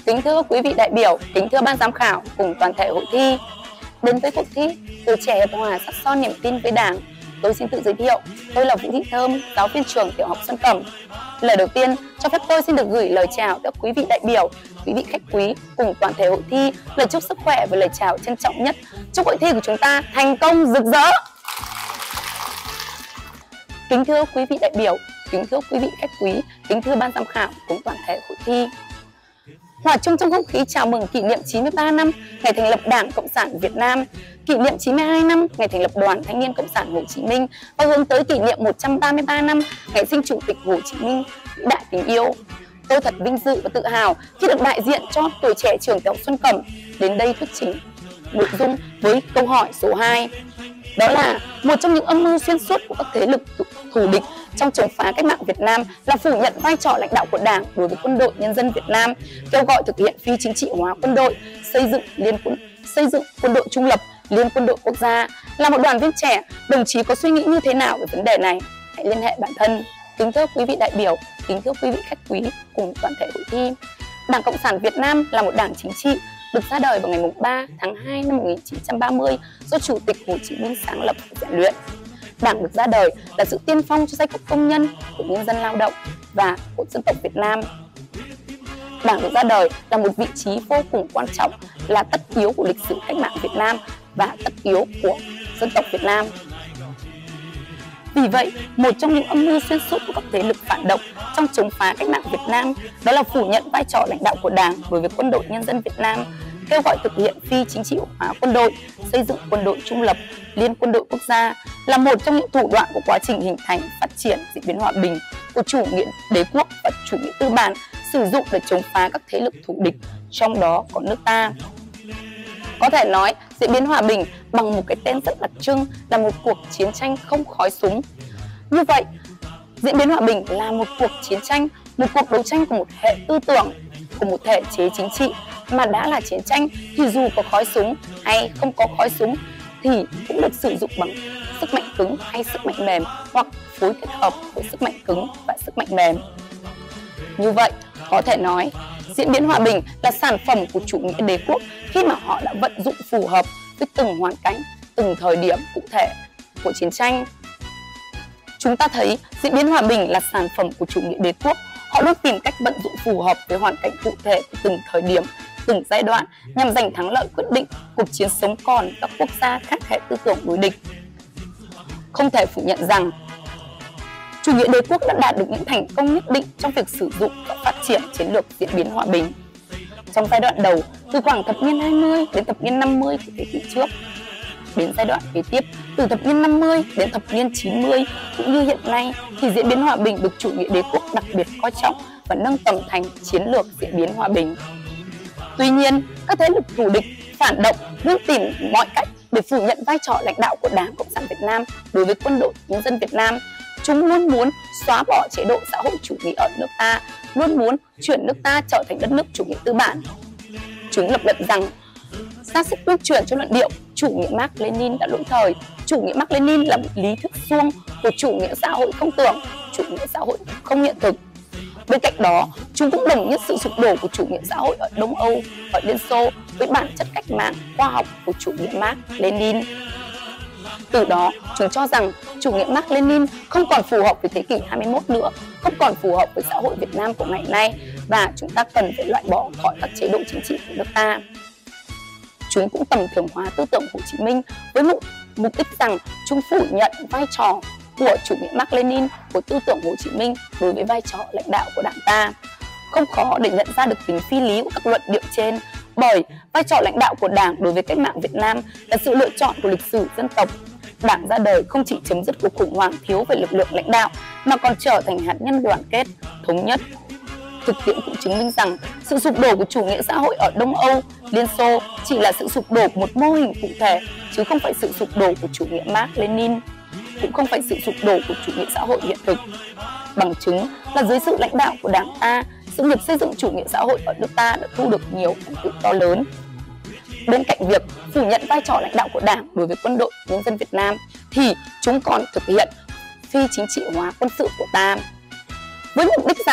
Kính thưa quý vị đại biểu, kính thưa ban giám khảo cùng toàn thể hội thi. Đến với cuộc thi Tuổi Trẻ Hiệp Hòa Sắc Son Niềm Tin với Đảng, tôi xin tự giới thiệu. Tôi là Vũ Thị Thơm, giáo viên trường tiểu học Xuân Cẩm. Lời đầu tiên, cho phép tôi xin được gửi lời chào tới quý vị đại biểu, quý vị khách quý cùng toàn thể hội thi, lời chúc sức khỏe và lời chào trân trọng nhất. Chúc hội thi của chúng ta thành công rực rỡ. Kính thưa quý vị đại biểu, kính thưa quý vị khách quý, kính thưa ban giám khảo cùng toàn thể hội thi. Hòa chung trong không khí chào mừng kỷ niệm 93 năm ngày thành lập Đảng Cộng sản Việt Nam, kỷ niệm 92 năm ngày thành lập Đoàn Thanh niên Cộng sản Hồ Chí Minh và hướng tới kỷ niệm 133 năm ngày sinh Chủ tịch Hồ Chí Minh vĩ đại kính yêu. Tôi thật vinh dự và tự hào khi được đại diện cho tuổi trẻ trường tiểu học Xuân Cẩm đến đây thuyết trình nội dung với câu hỏi số 2. Đó là một trong những âm mưu xuyên suốt của các thế lực thù địch trong chống phá cách mạng Việt Nam là phủ nhận vai trò lãnh đạo của Đảng đối với Quân đội Nhân dân Việt Nam, kêu gọi thực hiện phi chính trị hóa quân đội, xây dựng quân đội trung lập, liên quân đội quốc gia. Là một đoàn viên trẻ, đồng chí có suy nghĩ như thế nào về vấn đề này? Hãy liên hệ bản thân. Kính thưa quý vị đại biểu, kính thưa quý vị khách quý cùng toàn thể hội thi. Đảng Cộng sản Việt Nam là một đảng chính trị được ra đời vào ngày 3 tháng 2 năm 1930 do Chủ tịch Hồ Chí Minh sáng lập và rèn luyện. Đảng được ra đời là sự tiên phong cho giai cấp công nhân, của nhân dân lao động và của dân tộc Việt Nam. Đảng được ra đời là một vị trí vô cùng quan trọng, là tất yếu của lịch sử cách mạng Việt Nam và tất yếu của dân tộc Việt Nam. Vì vậy, một trong những âm mưu xuyên suốt của các thế lực phản động trong chống phá cách mạng Việt Nam đó là phủ nhận vai trò lãnh đạo của Đảng đối với Quân đội Nhân dân Việt Nam, kêu gọi thực hiện phi chính trị hóa quân đội, xây dựng quân đội trung lập, liên quân đội quốc gia là một trong những thủ đoạn của quá trình hình thành, phát triển, diễn biến hòa bình của chủ nghĩa đế quốc và chủ nghĩa tư bản sử dụng để chống phá các thế lực thù địch, trong đó có nước ta. Có thể nói, diễn biến hòa bình bằng một cái tên rất đặc trưng là một cuộc chiến tranh không khói súng. Như vậy, diễn biến hòa bình là một cuộc chiến tranh, một cuộc đấu tranh của một hệ tư tưởng, của một thể chế chính trị, mà đã là chiến tranh thì dù có khói súng hay không có khói súng thì cũng được sử dụng bằng sức mạnh cứng hay sức mạnh mềm hoặc phối kết hợp của sức mạnh cứng và sức mạnh mềm. Như vậy, có thể nói, diễn biến hòa bình là sản phẩm của chủ nghĩa đế quốc khi mà họ đã vận dụng phù hợp với từng hoàn cảnh, từng thời điểm cụ thể của chiến tranh. Chúng ta thấy diễn biến hòa bình là sản phẩm của chủ nghĩa đế quốc. Họ luôn tìm cách vận dụng phù hợp với hoàn cảnh cụ thể của từng thời điểm, từng giai đoạn nhằm giành thắng lợi quyết định cuộc chiến sống còn các quốc gia khác hệ tư tưởng đối địch. Không thể phủ nhận rằng chủ nghĩa đế quốc đã đạt được những thành công nhất định trong việc sử dụng và phát triển chiến lược diễn biến hòa bình. Trong giai đoạn đầu, từ khoảng thập niên 20 đến thập niên 50 của thế kỷ trước, đến giai đoạn kế tiếp, từ thập niên 50 đến thập niên 90 cũng như hiện nay, thì diễn biến hòa bình được chủ nghĩa đế quốc đặc biệt coi trọng và nâng tầm thành chiến lược diễn biến hòa bình. Tuy nhiên, các thế lực thù địch, phản động luôn tìm mọi cách để phủ nhận vai trò lãnh đạo của Đảng Cộng sản Việt Nam đối với Quân đội Nhân dân Việt Nam. Chúng luôn muốn xóa bỏ chế độ xã hội chủ nghĩa ở nước ta, luôn muốn chuyển nước ta trở thành đất nước chủ nghĩa tư bản. Chúng lập luận rằng ra sức tuyên truyền cho luận điệu chủ nghĩa Mác Lênin đã lỗi thời. Chủ nghĩa Mác Lênin là một lý thuyết suông của chủ nghĩa xã hội không tưởng, chủ nghĩa xã hội không hiện thực. Bên cạnh đó, chúng cũng đồng nhất sự sụp đổ của chủ nghĩa xã hội ở Đông Âu, ở Liên Xô với bản chất cách mạng khoa học của chủ nghĩa Mác Lênin. Từ đó, chúng cho rằng chủ nghĩa Mác Lênin không còn phù hợp với thế kỷ 21 nữa, không còn phù hợp với xã hội Việt Nam của ngày nay và chúng ta cần phải loại bỏ khỏi các chế độ chính trị của nước ta. Chúng cũng tầm thường hóa tư tưởng Hồ Chí Minh với mục đích rằng chúng phủ nhận vai trò của chủ nghĩa Mác Lênin, của tư tưởng Hồ Chí Minh đối với vai trò lãnh đạo của Đảng ta. Không khó để nhận ra được tính phi lý của các luận điệu trên, bởi vai trò lãnh đạo của Đảng đối với cách mạng Việt Nam là sự lựa chọn của lịch sử dân tộc. Đảng ra đời không chỉ chấm dứt cuộc khủng hoảng thiếu về lực lượng lãnh đạo mà còn trở thành hạt nhân đoàn kết, thống nhất. Thực tiễn cũng chứng minh rằng sự sụp đổ của chủ nghĩa xã hội ở Đông Âu, Liên Xô chỉ là sự sụp đổ của một mô hình cụ thể chứ không phải sự sụp đổ của chủ nghĩa Mác Lênin, cũng không phải sự sụp đổ của chủ nghĩa xã hội hiện thực. Bằng chứng là dưới sự lãnh đạo của Đảng ta, sự nghiệp xây dựng chủ nghĩa xã hội ở nước ta đã thu được nhiều thành tựu to lớn. Bên cạnh việc phủ nhận vai trò lãnh đạo của Đảng đối với Quân đội Nhân dân Việt Nam thì chúng còn thực hiện phi chính trị hóa quân sự của ta với mục đích rằng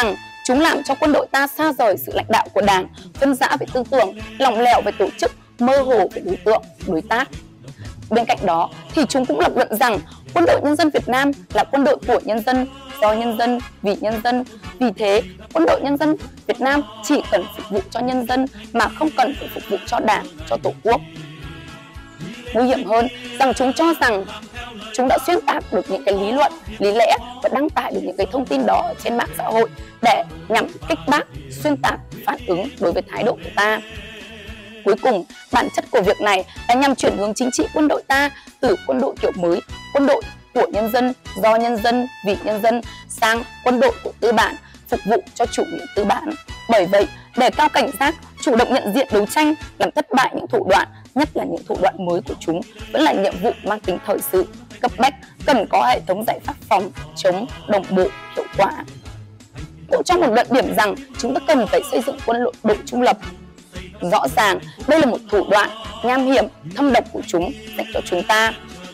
Chúng làm cho quân đội ta xa rời sự lãnh đạo của Đảng, phân rã về tư tưởng, lỏng lẻo về tổ chức, mơ hồ về đối tượng, đối tác. Bên cạnh đó thì chúng cũng lập luận rằng Quân đội Nhân dân Việt Nam là quân đội của nhân dân, do nhân dân, vì nhân dân. Vì thế, Quân đội Nhân dân Việt Nam chỉ cần phục vụ cho nhân dân mà không cần phải phục vụ cho Đảng, cho Tổ quốc. Nguy hiểm hơn rằng chúng cho rằng chúng đã xuyên tạc được những cái lý luận, lý lẽ và đăng tải được những cái thông tin đó ở trên mạng xã hội để nhằm kích bác, xuyên tạc, phản ứng đối với thái độ của ta. Cuối cùng, bản chất của việc này là nhằm chuyển hướng chính trị quân đội ta từ quân đội kiểu mới, quân đội của nhân dân, do nhân dân, vì nhân dân sang quân đội của tư bản, phục vụ cho chủ nghĩa tư bản. Bởi vậy, để cao cảnh giác, chủ động nhận diện đấu tranh, làm thất bại những thủ đoạn, nhất là những thủ đoạn mới của chúng, vẫn là nhiệm vụ mang tính thời sự, cấp bách, cần có hệ thống giải pháp phòng, chống, đồng bộ, hiệu quả. Cũng trong một luận điểm rằng chúng ta cần phải xây dựng quân đội trung lập. Rõ ràng, đây là một thủ đoạn nham hiểm, thâm độc của chúng dành cho chúng ta.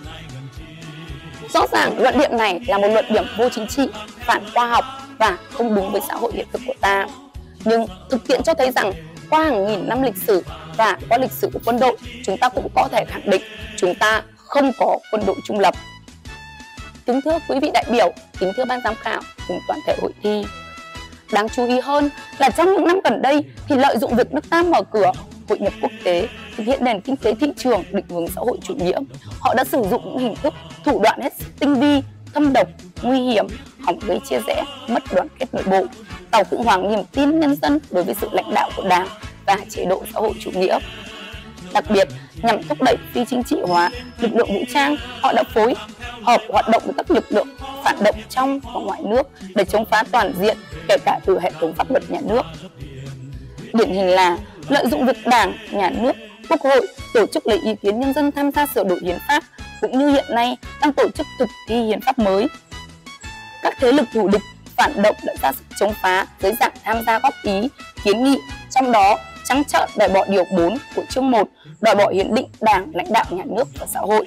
Rõ ràng, luận điểm này là một luận điểm vô chính trị, phản khoa học và không đúng với xã hội hiện thực của ta. Nhưng thực tiễn cho thấy rằng qua hàng nghìn năm lịch sử và qua lịch sử của quân đội, chúng ta cũng có thể khẳng định chúng ta không có quân đội trung lập. Kính thưa quý vị đại biểu, kính thưa ban giám khảo cùng toàn thể hội thi. Đáng chú ý hơn là trong những năm gần đây thì lợi dụng việc nước ta mở cửa, hội nhập quốc tế, thực hiện nền kinh tế thị trường định hướng xã hội chủ nghĩa, họ đã sử dụng những hình thức, thủ đoạn hết sức tinh vi, thâm độc, nguy hiểm, hòng gây chia rẽ, mất đoàn kết nội bộ, tào khủng hoảng niềm tin nhân dân đối với sự lãnh đạo của Đảng và chế độ xã hội chủ nghĩa. Đặc biệt, nhằm thúc đẩy phi chính trị hóa lực lượng vũ trang, họ đã phối hợp hoạt động với các lực lượng phản động trong và ngoài nước để chống phá toàn diện, kể cả từ hệ thống pháp luật nhà nước. Điển hình là lợi dụng việc Đảng, Nhà nước, Quốc hội tổ chức lấy ý kiến nhân dân tham gia sửa đổi hiến pháp, cũng như hiện nay đang tổ chức thực thi hiến pháp mới. Các thế lực thù địch, phản động đã ra sức chống phá dưới dạng tham gia góp ý, kiến nghị, trong đó trắng trợn đòi bỏ điều 4 của chương 1, đòi bỏ hiến định Đảng, lãnh đạo nhà nước và xã hội.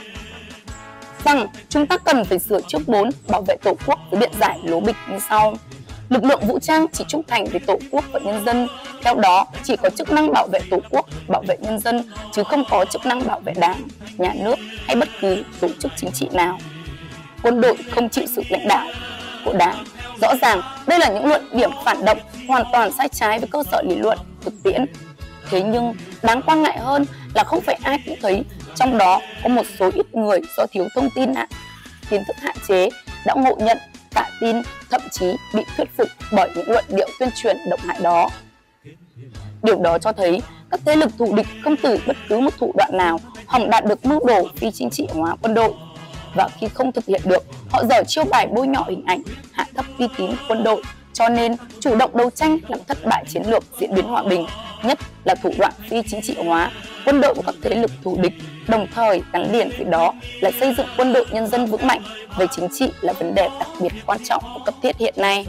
Rằng chúng ta cần phải sửa chương 4 bảo vệ Tổ quốc với biện giải lố bịch như sau. Lực lượng vũ trang chỉ trung thành với Tổ quốc và nhân dân, theo đó chỉ có chức năng bảo vệ Tổ quốc, bảo vệ nhân dân, chứ không có chức năng bảo vệ Đảng, nhà nước hay bất cứ tổ chức chính trị nào. Quân đội không chịu sự lãnh đạo của Đảng. Rõ ràng đây là những luận điểm phản động hoàn toàn sai trái với cơ sở lý luận, thực tiễn. Thế nhưng đáng quan ngại hơn là không phải ai cũng thấy trong đó có một số ít người do thiếu thông tin kiến thức hạn chế đã ngộ nhận, cả tin, thậm chí bị thuyết phục bởi những luận điệu tuyên truyền độc hại đó. Điều đó cho thấy các thế lực thù địch không từ bất cứ một thủ đoạn nào hòng đạt được mưu đồ phi chính trị hóa quân đội. Và khi không thực hiện được, họ dở chiêu bài bôi nhọ hình ảnh, hạ thấp uy tín quân đội, cho nên chủ động đấu tranh làm thất bại chiến lược diễn biến hòa bình, nhất là thủ đoạn phi chính trị hóa quân đội của các thế lực thù địch, đồng thời gắn liền với đó là xây dựng quân đội nhân dân vững mạnh về chính trị là vấn đề đặc biệt quan trọng và cấp thiết hiện nay.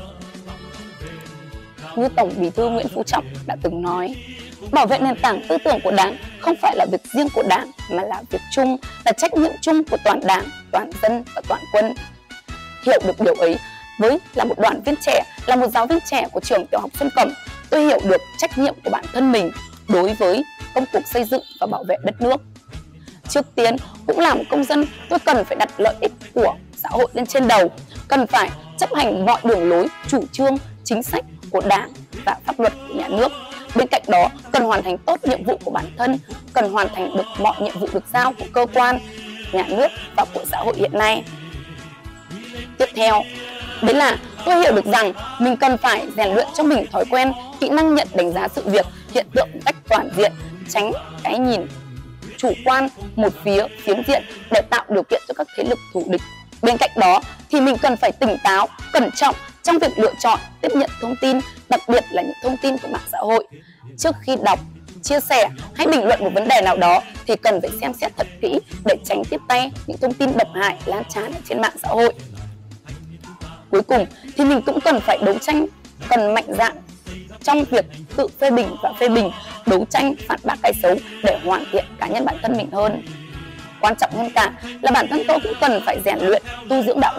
Như Tổng Bí thư Nguyễn Phú Trọng đã từng nói, bảo vệ nền tảng tư tưởng của Đảng không phải là việc riêng của Đảng mà là việc chung, là trách nhiệm chung của toàn Đảng, toàn dân và toàn quân. Hiểu được điều ấy, là một đoàn viên trẻ, là một giáo viên trẻ của trường tiểu học Xuân Cẩm, tôi hiểu được trách nhiệm của bản thân mình đối với công cuộc xây dựng và bảo vệ đất nước. Trước tiên, cũng là một công dân, tôi cần phải đặt lợi ích của xã hội lên trên đầu, cần phải chấp hành mọi đường lối, chủ trương, chính sách của Đảng và pháp luật của nhà nước. Bên cạnh đó, cần hoàn thành tốt nhiệm vụ của bản thân, cần hoàn thành được mọi nhiệm vụ được giao của cơ quan, nhà nước và của xã hội hiện nay. Tiếp theo, đấy là tôi hiểu được rằng mình cần phải rèn luyện cho mình thói quen, kỹ năng nhận đánh giá sự việc, hiện tượng một cách toàn diện, tránh cái nhìn chủ quan, một phía, phiến diện để tạo điều kiện cho các thế lực thù địch. Bên cạnh đó thì mình cần phải tỉnh táo, cẩn trọng trong việc lựa chọn, tiếp nhận thông tin, đặc biệt là những thông tin của mạng xã hội. Trước khi đọc, chia sẻ hay bình luận một vấn đề nào đó thì cần phải xem xét thật kỹ để tránh tiếp tay những thông tin độc hại lan tràn ở trên mạng xã hội. Cuối cùng thì mình cũng cần phải đấu tranh, cần mạnh dạn trong việc tự phê bình và phê bình, đấu tranh phản bác cái xấu để hoàn thiện cá nhân bản thân mình hơn. Quan trọng hơn cả là bản thân tôi cũng cần phải rèn luyện, tu dưỡng đạo đức,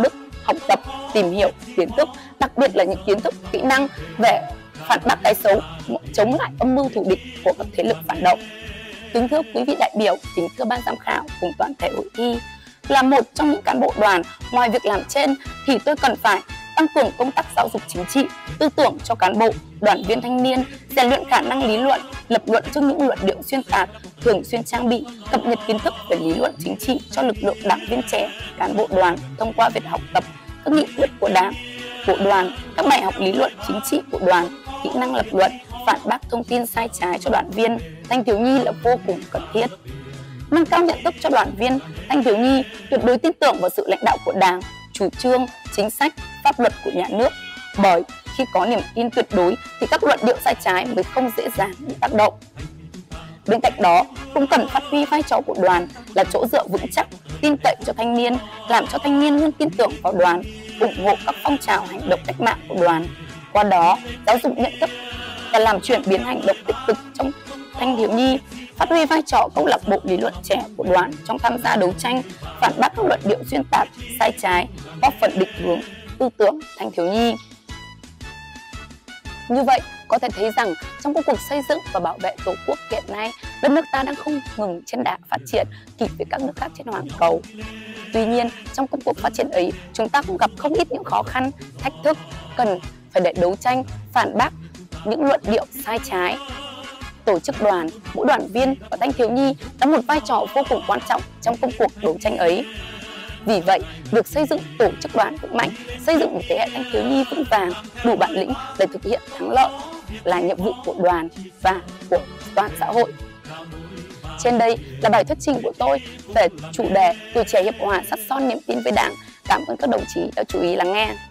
học tập, tìm hiểu kiến thức, đặc biệt là những kiến thức, kỹ năng về phản bác cái xấu, chống lại âm mưu thù địch của các thế lực phản động. Kính thưa quý vị đại biểu, kính thưa ban giám khảo cùng toàn thể hội thi, là một trong những cán bộ đoàn, ngoài việc làm trên thì tôi cần phải tăng cường công tác giáo dục chính trị, tư tưởng cho cán bộ, đoàn viên thanh niên, rèn luyện khả năng lý luận, lập luận trước những luận điệu xuyên tạc, thường xuyên trang bị, cập nhật kiến thức về lý luận chính trị cho lực lượng đảng viên trẻ, cán bộ đoàn thông qua việc học tập các nghị quyết của Đảng, của đoàn, các bài học lý luận chính trị của đoàn, kỹ năng lập luận, phản bác thông tin sai trái cho đoàn viên, thanh thiếu nhi là vô cùng cần thiết. Nâng cao nhận thức cho đoàn viên, thanh thiếu nhi tuyệt đối tin tưởng vào sự lãnh đạo của Đảng, chủ trương, chính sách, pháp luật của nhà nước. Bởi khi có niềm tin tuyệt đối thì các luận điệu sai trái mới không dễ dàng bị tác động. Bên cạnh đó, cũng cần phát huy vai trò của đoàn là chỗ dựa vững chắc, tin cậy cho thanh niên, làm cho thanh niên luôn tin tưởng vào đoàn, ủng hộ các phong trào hành động cách mạng của đoàn. Qua đó, giáo dục nhận thức và làm chuyển biến hành động tích cực trong thanh thiếu nhi, phát huy vai trò câu lạc bộ lý luận trẻ của đoàn trong tham gia đấu tranh, phản bác các luận điệu xuyên tạc, sai trái, góp phần định hướng tư tưởng thanh thiếu nhi. Như vậy, có thể thấy rằng trong công cuộc xây dựng và bảo vệ Tổ quốc hiện nay, đất nước ta đang không ngừng trên đà phát triển kịp với các nước khác trên hoàn cầu. Tuy nhiên, trong công cuộc phát triển ấy, chúng ta cũng gặp không ít những khó khăn, thách thức, cần phải để đấu tranh, phản bác những luận điệu sai trái. Tổ chức đoàn, mỗi đoàn viên và thanh thiếu nhi đóng một vai trò vô cùng quan trọng trong công cuộc đấu tranh ấy. Vì vậy, việc xây dựng tổ chức đoàn vững mạnh, xây dựng một thế hệ thanh thiếu nhi vững vàng, đủ bản lĩnh để thực hiện thắng lợi là nhiệm vụ của đoàn và của toàn xã hội. Trên đây là bài thuyết trình của tôi về chủ đề Tuổi trẻ hiệp hòa sắt son niềm tin với Đảng. Cảm ơn các đồng chí đã chú ý lắng nghe.